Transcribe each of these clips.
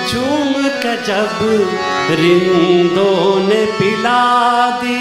झूम के जब रिंदों ने पिला दी,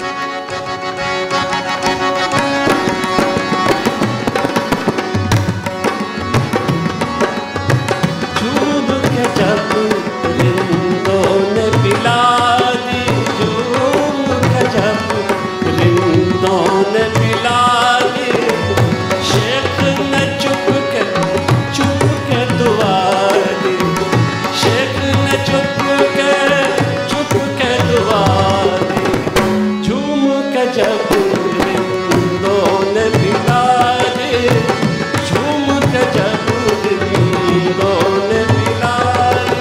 झूम के जब रिंदों ने पिला दी, झूम के जब रिंदों ने पिला दी, शेख ने चुप के दुआ दी, शेख ने चुप के दुआ दी, झूम के जब रिंदों ने पिला दी, झूम के जब रिंदों ने पिला दी।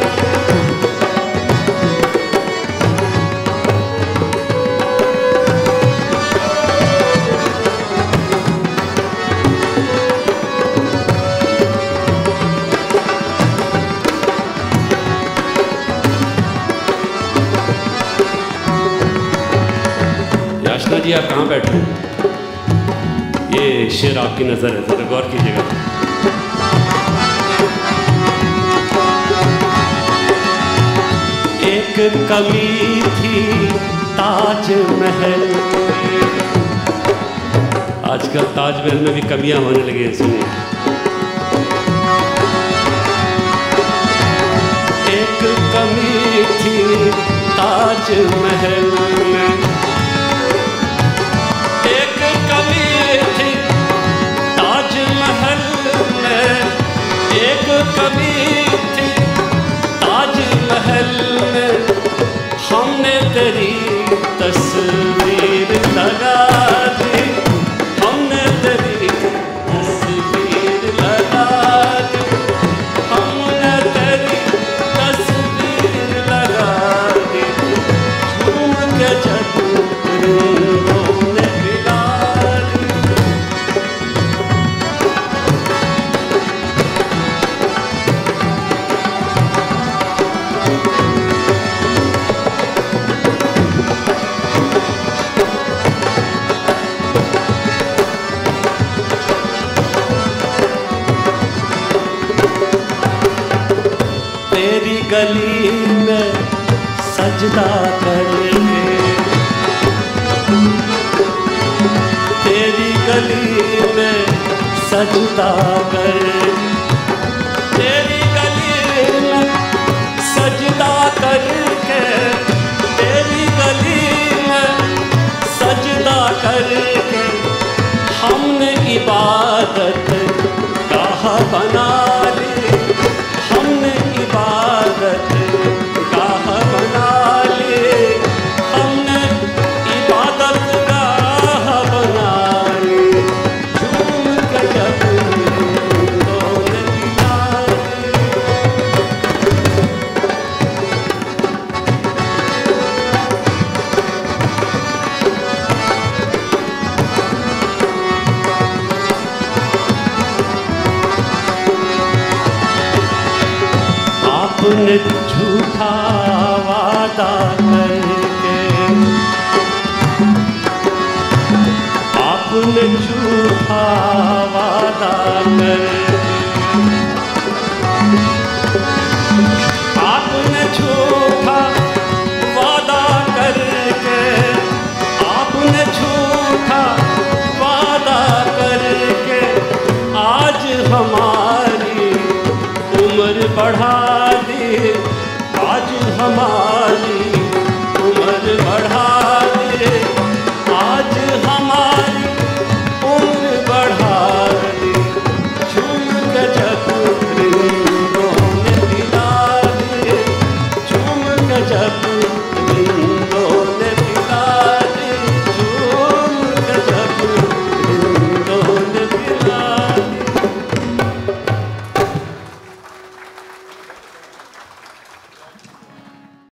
याचना जी, आप कहाँ बैठे हैं? ये शेर आपकी नजर है, जरा गौर कीजिएगा। एक कमी थी ताजमहल में, आजकल ताजमहल में भी कमियां होने लगी हैं, सुनिए। एक कमी थी ताजमहल में, एक कमी थी ताजमहल में, एक कमी थी ताजमहल में, हमने तेरी तस्वीर लगा दी, हमने तेरी तस्वीर लगा दी, हमने तेरी तस्वीर लगा दी, झूम के जब रिंदों ने पिला दी। तेरी गली में सजदा करके, तेरी गली में सजदा कर, तेरी गली में सजदा करके, तेरी गली में सजदा करके, हमने इबादत गाह बना ली, हमने इबादत गाह बना ली, हमने इबादत गाह बना ली, झूम के जब रिंदों ने पिला दी। आपने झूठा वादा करके, आपने झूठा